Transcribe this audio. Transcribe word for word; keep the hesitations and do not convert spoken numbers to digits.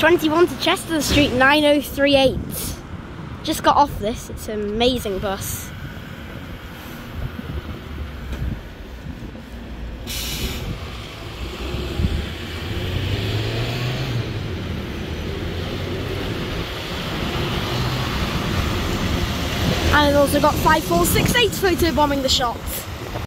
twenty-one to Chester Street, nine oh three eight. Just got off this, it's an amazing bus. And I've also got five four six eight photo bombing the shot.